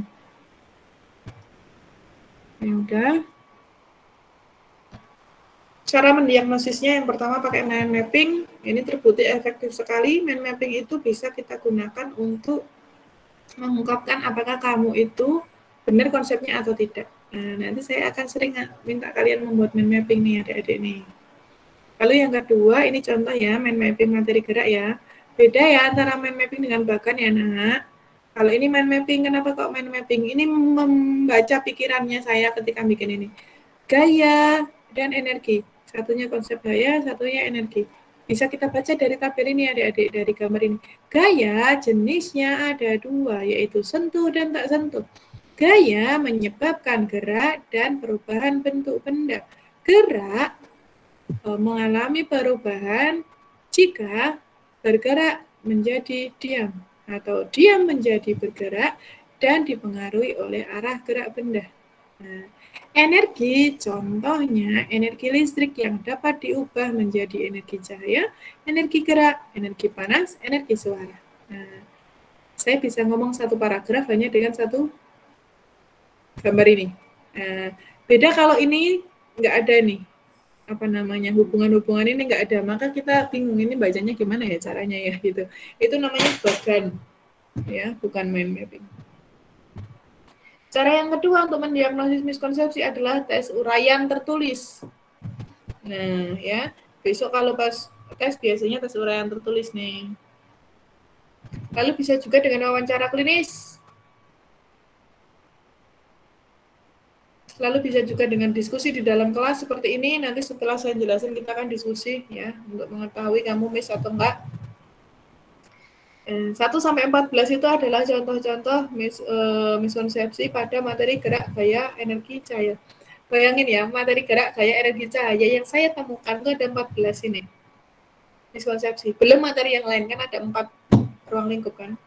Ya udah. Cara mendiagnosisnya yang pertama pakai mind mapping. Ini terbukti efektif sekali. Mind mapping itu bisa kita gunakan untuk mengungkapkan apakah kamu itu benar konsepnya atau tidak. Nah, nanti saya akan sering minta kalian membuat mind mapping nih adik-adik nih. Lalu yang kedua, ini contoh ya, mind mapping materi gerak ya. Beda ya antara mind mapping dengan bagan ya nak. Kalau ini mind mapping, kenapa kok mind mapping? Ini membaca pikirannya saya ketika bikin ini. Gaya dan energi. Satunya konsep gaya, satunya energi. Bisa kita baca dari tabel ini adik-adik, dari gambar ini. Gaya jenisnya ada dua, yaitu sentuh dan tak sentuh. Gaya menyebabkan gerak dan perubahan bentuk benda. Gerak mengalami perubahan jika bergerak menjadi diam atau diam menjadi bergerak dan dipengaruhi oleh arah gerak benda. Nah, energi contohnya energi listrik yang dapat diubah menjadi energi cahaya, energi gerak, energi panas, energi suara. Nah, saya bisa ngomong satu paragraf hanya dengan satu gambar ini. Nah, beda kalau ini nggak ada nih. Apa namanya hubungan-hubungan ini nggak ada, maka kita bingung ini bacanya gimana ya caranya ya gitu. Itu namanya bagan ya, bukan mind mapping. Cara yang kedua untuk mendiagnosis miskonsepsi adalah tes uraian tertulis. Nah ya, besok kalau pas tes biasanya tes uraian tertulis nih. Lalu bisa juga dengan wawancara klinis. Lalu bisa juga dengan diskusi di dalam kelas seperti ini. Nanti setelah saya jelasin kita akan diskusi ya untuk mengetahui kamu miss atau enggak. satu sampai empat belas itu adalah contoh-contoh mis, uh, miskonsepsi pada materi gerak, gaya, energi, cahaya. Bayangin ya, materi gerak, gaya, energi, cahaya yang saya temukan itu ada empat belas ini. Miskonsepsi. Belum materi yang lain kan ada empat ruang lingkup kan.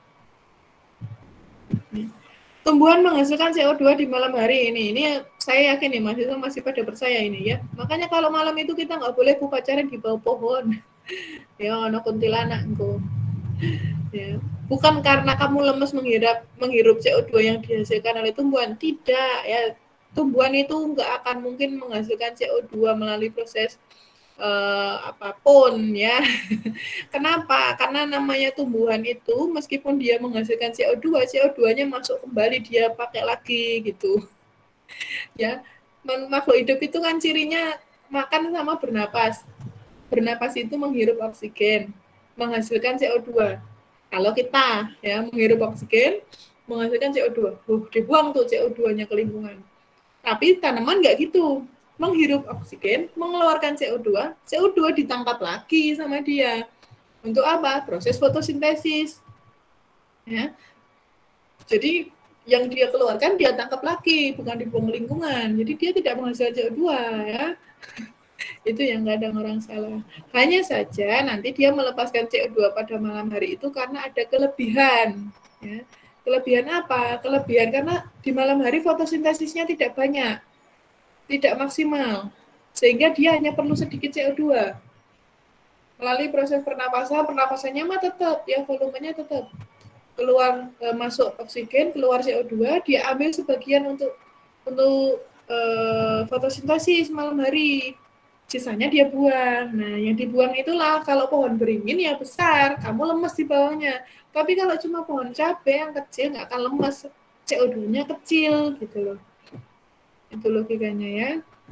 Nih. Tumbuhan menghasilkan C O dua di malam hari ini. Ini saya yakin ya mahasiswa masih pada percaya ini ya. Makanya kalau malam itu kita nggak boleh upacara di bawah pohon. Ya, ono kuntilanak engko. Ya. Bukan karena kamu lemes menghirup menghirup C O dua yang dihasilkan oleh tumbuhan, tidak ya. Tumbuhan itu nggak akan mungkin menghasilkan C O dua melalui proses eh, apapun ya. Kenapa? Karena namanya tumbuhan itu meskipun dia menghasilkan C O dua, C O dua-nya masuk kembali dia pakai lagi gitu. Ya, makhluk hidup itu kan cirinya makan sama bernapas. Bernapas itu menghirup oksigen, menghasilkan C O dua. Kalau kita ya menghirup oksigen, menghasilkan C O dua, uh, dibuang tuh C O dua-nya ke lingkungan. Tapi tanaman nggak gitu, menghirup oksigen, mengeluarkan C O dua, C O dua ditangkap lagi sama dia. Untuk apa? Proses fotosintesis. Ya. Jadi yang dia keluarkan dia tangkap lagi, bukan dibuang lingkungan. Jadi dia tidak menghasilkan C O dua ya. Itu yang kadang orang salah. Hanya saja nanti dia melepaskan C O dua pada malam hari itu karena ada kelebihan. Ya. Kelebihan apa? Kelebihan karena di malam hari fotosintesisnya tidak banyak, tidak maksimal. Sehingga dia hanya perlu sedikit C O dua. Melalui proses pernapasan, pernapasannya mah tetap, ya volumenya tetap. Keluar e, masuk oksigen, keluar C O dua, dia ambil sebagian untuk untuk e, fotosintesis malam hari. Sisanya dia buang. Nah, yang dibuang itulah kalau pohon beringin ya besar, kamu lemes di bawahnya. Tapi kalau cuma pohon cabai yang kecil nggak akan lemes, C O dua-nya kecil gitu loh. Itu logikanya ya.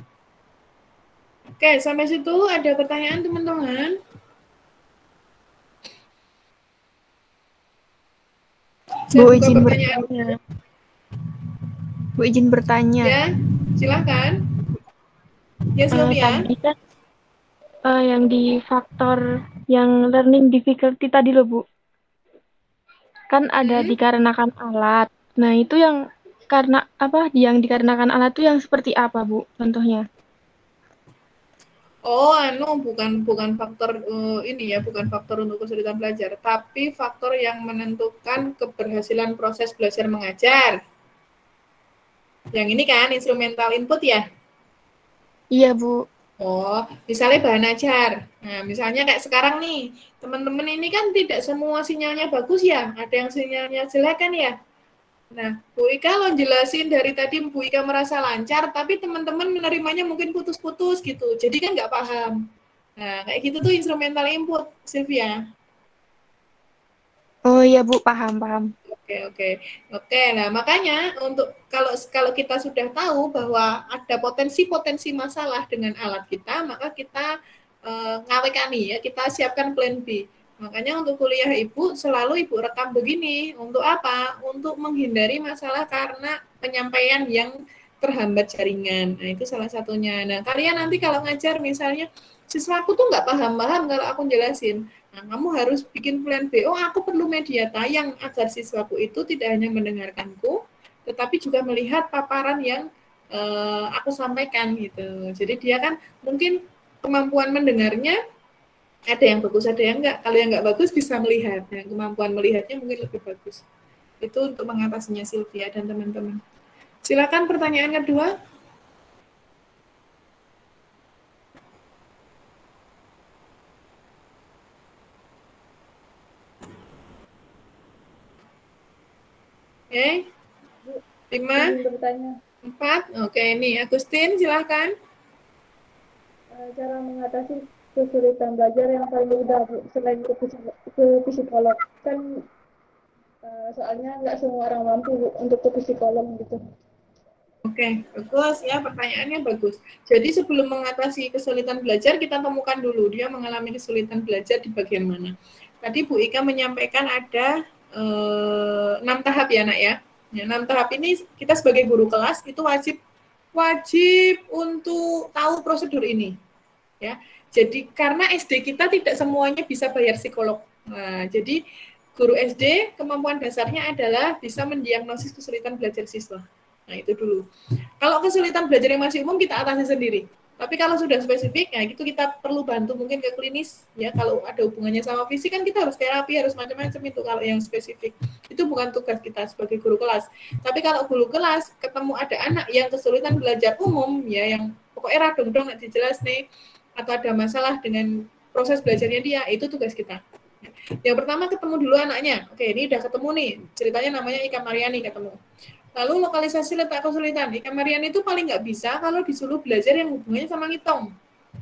Oke, sampai situ ada pertanyaan teman-teman? Bu izin bertanya. Bu izin bertanya. Ya, silakan. Ya, Sylvia. Uh, tadi kan uh, yang di faktor yang learning difficulty tadi loh, Bu. Kan ada Hmm. dikarenakan alat. Nah, itu yang karena apa? Yang dikarenakan alat itu yang seperti apa, Bu? Contohnya? Oh, anu bukan bukan faktor uh, ini ya, bukan faktor untuk kesulitan belajar, tapi faktor yang menentukan keberhasilan proses belajar mengajar. Yang ini kan instrumental input ya? Iya, Bu. Oh, misalnya bahan ajar. Nah, misalnya kayak sekarang nih, teman-teman ini kan tidak semua sinyalnya bagus ya, ada yang sinyalnya jelek kan ya. Nah, Bu Ika lo jelasin dari tadi Bu Ika merasa lancar, tapi teman-teman menerimanya mungkin putus-putus gitu, jadi kan nggak paham. Nah, kayak gitu tuh instrumental input, Sylvia. Oh iya Bu, paham paham. Oke oke oke. Nah makanya untuk kalau kalau kita sudah tahu bahwa ada potensi-potensi masalah dengan alat kita, maka kita eh, ngawekani ya, kita siapkan plan B. Makanya untuk kuliah Ibu selalu Ibu rekam begini. Untuk apa? Untuk menghindari masalah karena penyampaian yang terhambat jaringan. Nah itu salah satunya. Nah kalian nanti kalau ngajar misalnya siswaku tuh nggak paham-paham kalau aku jelasin. Nah, kamu harus bikin plan B. Oh, aku perlu media tayang agar siswaku itu tidak hanya mendengarkanku, tetapi juga melihat paparan yang uh, aku sampaikan gitu. Jadi dia kan mungkin kemampuan mendengarnya ada yang bagus, ada yang enggak. Kalau yang enggak bagus bisa melihat. Nah, kemampuan melihatnya mungkin lebih bagus. Itu untuk mengatasinya Sylvia dan teman-teman. Silakan pertanyaan kedua. Oke, okay. lima, empat, oke okay, ini Agustin silahkan. Cara mengatasi kesulitan belajar yang paling mudah selain ke, ke psikolog kan uh, soalnya nggak semua orang mampu untuk ke psikolog gitu. Oke, okay, bagus ya pertanyaannya bagus. Jadi sebelum mengatasi kesulitan belajar kita temukan dulu dia mengalami kesulitan belajar di bagian mana. Tadi Bu Ika menyampaikan ada enam tahap ya nak ya. Ya, enam tahap ini kita sebagai guru kelas itu wajib wajib untuk tahu prosedur ini. Ya, jadi karena S D kita tidak semuanya bisa bayar psikolog. Nah, jadi guru S D kemampuan dasarnya adalah bisa mendiagnosis kesulitan belajar siswa. Nah itu dulu. Kalau kesulitan belajar yang masih umum kita atasi sendiri. Tapi kalau sudah spesifik, ya itu kita perlu bantu mungkin ke klinis. Ya kalau ada hubungannya sama fisik kan kita harus terapi, harus macam-macam itu kalau yang spesifik. Itu bukan tugas kita sebagai guru kelas. Tapi kalau guru kelas ketemu ada anak yang kesulitan belajar umum, ya yang pokoknya radong-dong nggak dijelas nih, atau ada masalah dengan proses belajarnya dia, itu tugas kita. Yang pertama ketemu dulu anaknya. Oke, ini udah ketemu nih. Ceritanya namanya Ika Mariani ketemu. Lalu lokalisasi letak kesulitan. Ika Mariani itu paling nggak bisa kalau disuruh belajar yang hubungannya sama ngitung.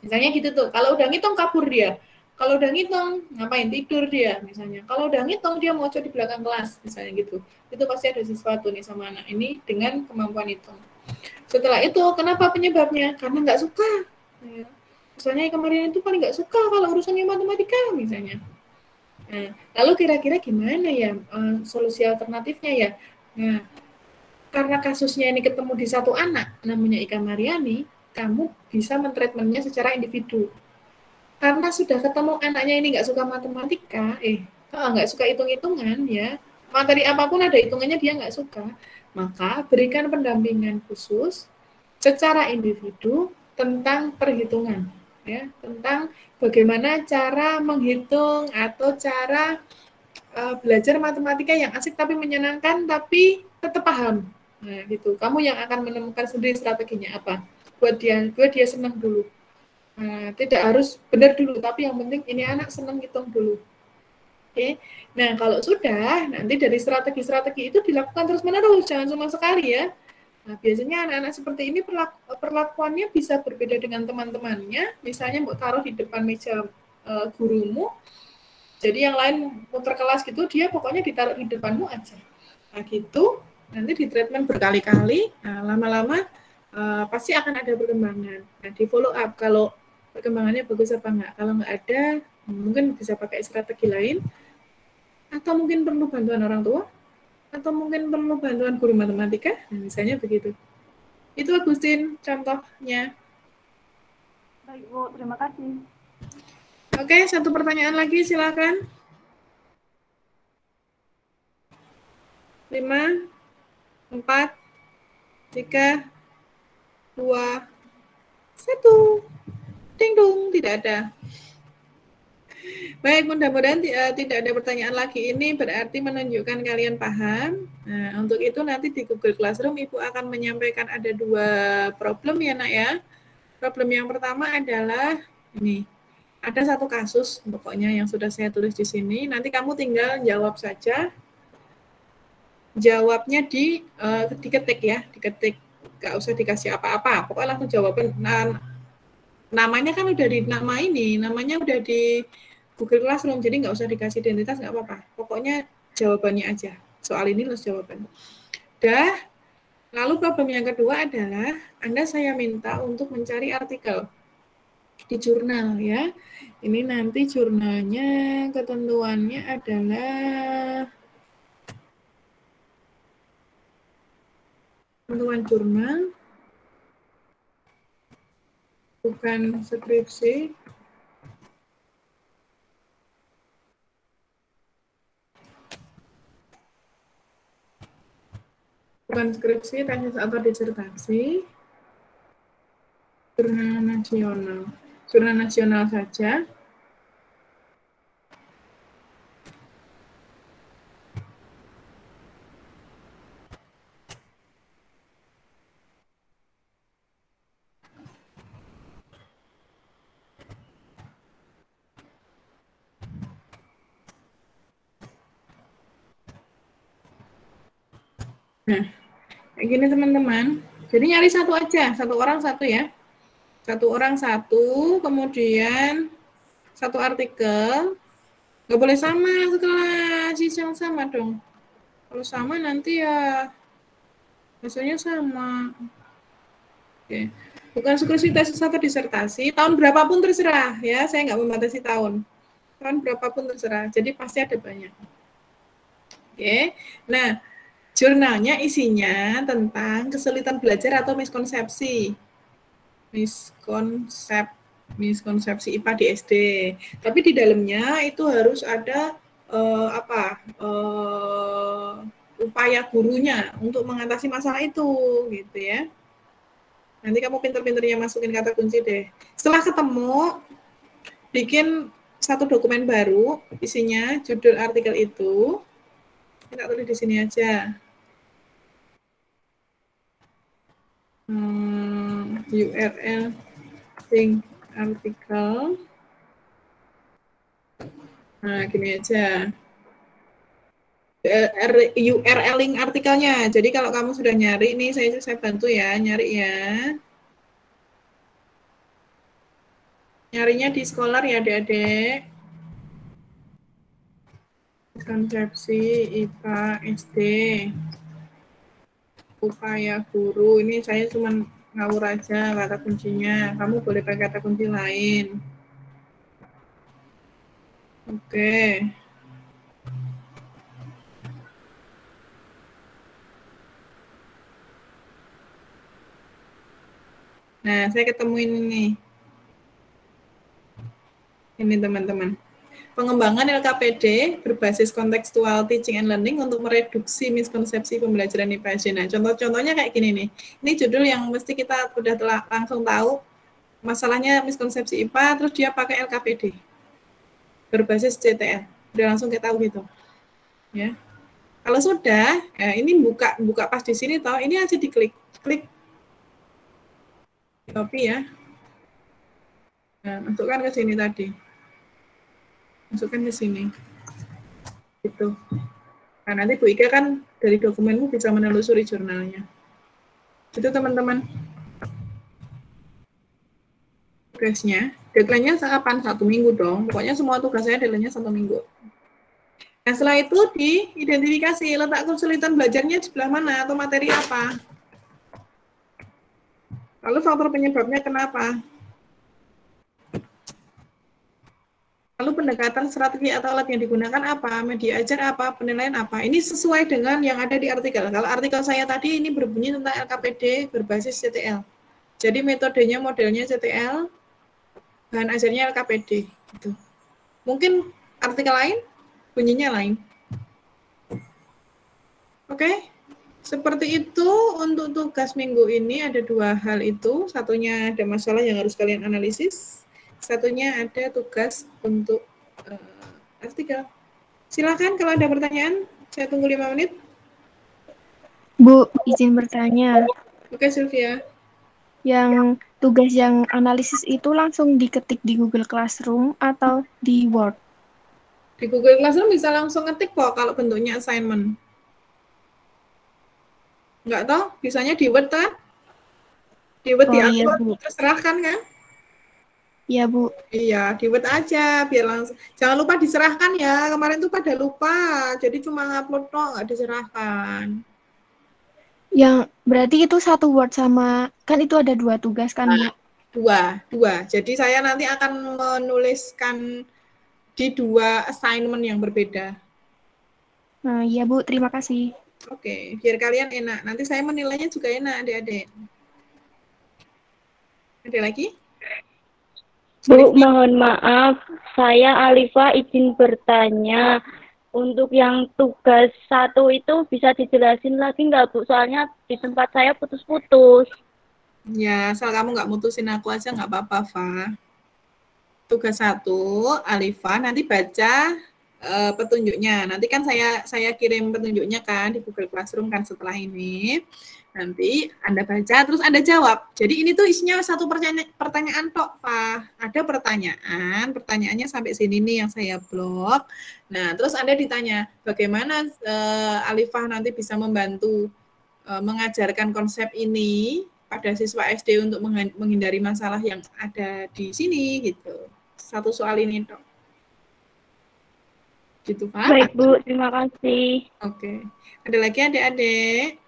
Misalnya gitu tuh. Kalau udah ngitung kabur dia. Kalau udah ngitung ngapain, tidur dia misalnya. Kalau udah ngitung dia mojok di belakang kelas misalnya gitu. Itu pasti ada sesuatu nih sama anak ini dengan kemampuan hitung. Setelah itu kenapa penyebabnya? Karena nggak suka. Ya. Misalnya kemarin itu paling nggak suka kalau urusannya matematika misalnya. Nah, lalu kira-kira gimana ya uh, solusi alternatifnya ya? Nah, karena kasusnya ini ketemu di satu anak, namanya Ika Mariani, kamu bisa mentreatmentnya secara individu. Karena sudah ketemu anaknya ini nggak suka matematika, eh nggak suka hitung-hitungan ya, materi apapun ada hitungannya dia nggak suka, maka berikan pendampingan khusus secara individu tentang perhitungan, ya, tentang bagaimana cara menghitung atau cara uh, belajar matematika yang asik tapi menyenangkan tapi tetap paham. Nah, gitu. Kamu yang akan menemukan sendiri strateginya apa. Buat dia, buat dia senang dulu. Nah, tidak harus benar dulu, tapi yang penting ini anak senang hitung dulu. Oke. Okay. Nah, kalau sudah, nanti dari strategi-strategi itu dilakukan terus-menerus, jangan cuma sekali ya. Nah, biasanya anak-anak seperti ini perlaku, perlakuannya bisa berbeda dengan teman-temannya. Misalnya mau taruh di depan meja uh, gurumu, jadi yang lain muter kelas gitu, dia pokoknya ditaruh di depanmu aja. Nah, gitu. Nanti di treatment berkali-kali, nah, lama-lama uh, pasti akan ada perkembangan. Nah, di follow up kalau perkembangannya bagus apa enggak. Kalau enggak ada, mungkin bisa pakai strategi lain, atau mungkin perlu bantuan orang tua, atau mungkin perlu bantuan guru matematika, nah, misalnya begitu. Itu Agustin contohnya. Baik Bu, terima kasih. Oke, satu pertanyaan lagi silakan. Lima. Empat, tiga, dua, satu. Ding dong, tidak ada. Baik, mudah-mudahan uh, tidak ada pertanyaan lagi. Ini berarti menunjukkan kalian paham. Nah, untuk itu nanti di Google Classroom Ibu akan menyampaikan ada dua problem ya nak ya. Problem yang pertama adalah ini. Ada satu kasus pokoknya yang sudah saya tulis di sini. Nanti kamu tinggal jawab saja. Jawabnya di uh, diketik ya, diketik, nggak usah dikasih apa-apa, pokoknya langsung jawaban. Nah, namanya kan udah di nama ini, namanya udah di Google Classroom, jadi nggak usah dikasih identitas, nggak apa-apa. Pokoknya jawabannya aja. Soal ini terus jawaban. Dah. Lalu problem yang kedua adalah Anda saya minta untuk mencari artikel di jurnal ya. Ini nanti jurnalnya ketentuannya adalah ketentuan jurnal, bukan skripsi. Bukan skripsi, tesis atau disertasi. Jurnal nasional. Jurnal nasional saja. Nah, kayak gini teman-teman. Jadi nyari satu aja, satu orang satu ya. Satu orang satu, kemudian satu artikel. Nggak boleh sama sekelas, yang sama dong. Kalau sama nanti ya hasilnya sama. Oke. Bukan skripsi, tesis atau disertasi. Tahun berapapun terserah ya, saya nggak membatasi tahun. Tahun berapapun terserah. Jadi pasti ada banyak. Oke. Nah, jurnalnya isinya tentang kesulitan belajar atau miskonsepsi. Miskonsep, miskonsepsi I P A di S D. Tapi di dalamnya itu harus ada uh, apa? Uh, upaya gurunya untuk mengatasi masalah itu, gitu ya. Nanti kamu pinter-pinternya masukin kata kunci deh. Setelah ketemu, bikin satu dokumen baru, isinya judul artikel itu. Kita tulis di sini aja. Hmm, U R L link artikel. Nah, gini aja. U R L link artikelnya. Jadi kalau kamu sudah nyari, nih saya saya bantu ya, nyari ya. Nyarinya di Scholar ya adik-adik. Konsepsi I P A S D. Upaya guru. Ini saya cuma ngawur aja kata kuncinya. Kamu boleh pakai kata kunci lain. Oke. Nah, saya ketemu ini nih. Ini teman-teman. Pengembangan L K P D berbasis kontekstual teaching and learning untuk mereduksi miskonsepsi pembelajaran I P A S D. Nah, contoh-contohnya kayak gini nih. Ini judul yang mesti kita udah telah langsung tahu masalahnya miskonsepsi I P A, terus dia pakai L K P D berbasis C T L. Udah langsung kita tahu gitu. Ya. Kalau sudah, ya ini buka buka pas di sini toh, ini aja diklik, klik copy ya. Nah, masukkan ke sini tadi. Masukkan ke sini. Gitu. Nah, nanti Bu Ika kan dari dokumenmu bisa menelusuri jurnalnya. Itu teman-teman. Tugasnya, deadline-nya kapan? Satu minggu dong. Pokoknya semua tugas saya deadline-nya satu minggu. Nah, setelah itu diidentifikasi letak kesulitan belajarnya di sebelah mana atau materi apa. Lalu faktor penyebabnya kenapa. Lalu pendekatan strategi atau alat yang digunakan apa, media ajar apa, penilaian apa. Ini sesuai dengan yang ada di artikel. Kalau artikel saya tadi ini berbunyi tentang L K P D berbasis C T L. Jadi metodenya, modelnya C T L, bahan ajarnya L K P D. Gitu. Mungkin artikel lain bunyinya lain. Oke, okay? Seperti itu untuk tugas minggu ini ada dua hal itu. Satunya ada masalah yang harus kalian analisis. Satunya ada tugas untuk uh, artikel. Silakan kalau ada pertanyaan. Saya tunggu lima menit. Bu, izin bertanya. Oke, okay, Sylvia. Yang tugas yang analisis itu langsung diketik di Google Classroom atau di Word? Di Google Classroom bisa langsung ngetik kok kalau bentuknya assignment. Enggak tahu, bisanya di Word kan? Di Word oh, di-upload, iya, terserahkan kan? Iya, Bu. Iya, di Word aja, biar langsung. Jangan lupa diserahkan ya, kemarin tuh pada lupa, jadi cuma ngupload kok, nggak diserahkan. Yang berarti itu satu Word sama, kan itu ada dua tugas kan, Bu? Dua, dua. Jadi saya nanti akan menuliskan di dua assignment yang berbeda. Nah, iya Bu, terima kasih. Oke, biar kalian enak. Nanti saya menilainya juga enak, adik-adik. Ada lagi? Bu, mohon maaf, saya Alifa izin bertanya. Untuk yang tugas satu itu bisa dijelasin lagi nggak, Bu? Soalnya di tempat saya putus-putus. Ya, asal kamu nggak mutusin aku aja nggak apa-apa, Fa. Tugas satu, Alifa nanti baca uh, petunjuknya. Nanti kan saya saya kirim petunjuknya kan di Google Classroom kan setelah ini. Nanti Anda baca, terus Anda jawab. Jadi ini tuh isinya satu pertanyaan, pertanyaan tok, Pak. Ada pertanyaan, pertanyaannya sampai sini nih yang saya blok. Nah, terus Anda ditanya, bagaimana uh, Alifah nanti bisa membantu uh, mengajarkan konsep ini pada siswa S D untuk menghindari masalah yang ada di sini, gitu. Satu soal ini tok. Gitu, Pak. Baik, Bu. Terima kasih. Oke. Ada lagi adik-adik?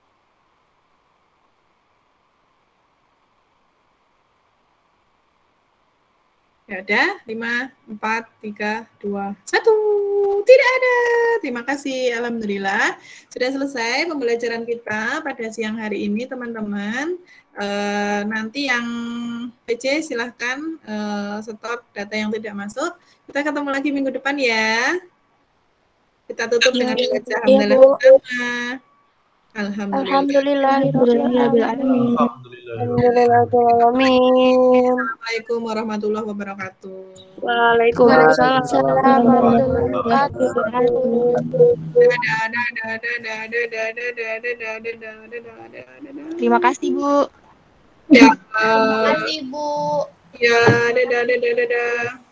Ya udah, lima, empat, tiga, dua, satu. Tidak ada. Terima kasih, alhamdulillah. Sudah selesai pembelajaran kita pada siang hari ini, teman-teman. E, nanti yang P C silahkan e, stop data yang tidak masuk. Kita ketemu lagi minggu depan ya. Kita tutup ya, dengan baca ya, alhamdulillah bersama. Alhamdulillah. Alhamdulillah. Alhamdulillah. Assalamualaikum warahmatullahi wabarakatuh. Waalaikumsalam warahmatullahi wabarakatuh. Terima kasih, Bu. Ya. Terima kasih, Bu. Ya, dadah, dadah, dadah.